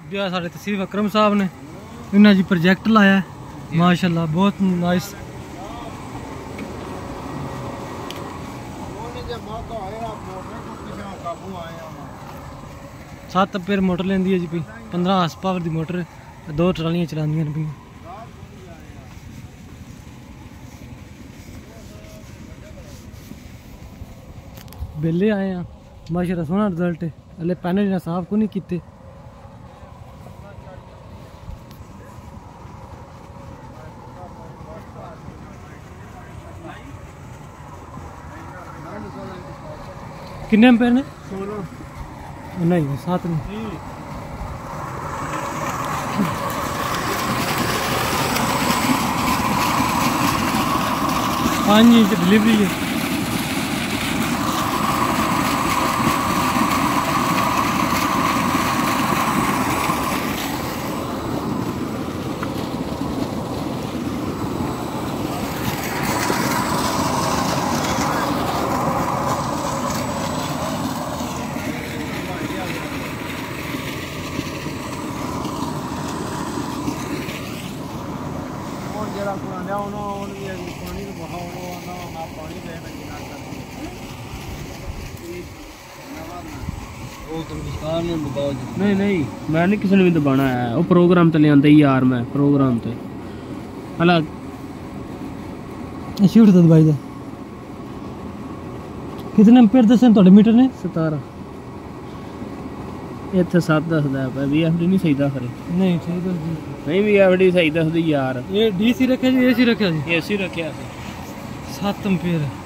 जो साढ़े तहसील अकरम साहब ने इन्हें जी प्रोजेक्ट लाया है माशाल्लाह बहुत नाइस। सत्त एम्पेयर मोटर लेंदी है जी पी 15 हार्स पावर की मोटर 2 ट्रालियां चलानियां न पी। बेले आए हैं माशाल्लाह सोहना रिजल्ट है। हले पैनल साफ को नहीं किते। कितने एम्पेयर ने? 16 नहीं 7 नहीं 5 इंच डिलीवरी है। नहीं नहीं मैं नहीं किसी ने भी दबाना है। वो प्रोग्राम तो ले आंदा ही यार मैं प्रोग्राम तो अलग शूट तो दबाई दे। कितने एम्पेयर दसे थोड़े मीटर ने? 17 इत्थे 7 दसदा है VFD नहीं सही दस रहे। नहीं सही दस नहीं VFD सही दसदी यार। ये DC रखा जी AC रखा जी? AC रखा 7 एम्पेयर